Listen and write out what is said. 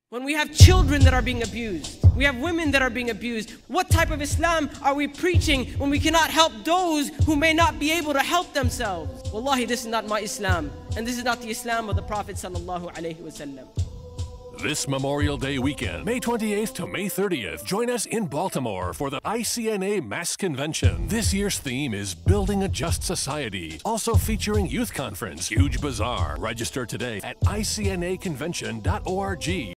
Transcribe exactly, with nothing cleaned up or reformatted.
When we have children that are being abused, we have women that are being abused, what type of Islam are we preaching when we cannot help those who may not be able to help themselves? Wallahi, this is not my Islam, and this is not the Islam of the Prophet sallallahu alaihi wasallam. This Memorial Day weekend, May twenty-eighth to May thirtieth, join us in Baltimore for the I C N A M A S convention. This year's theme is Building a Just Society, also featuring Youth Conference, Huge Bazaar. Register today at I C N A convention dot org.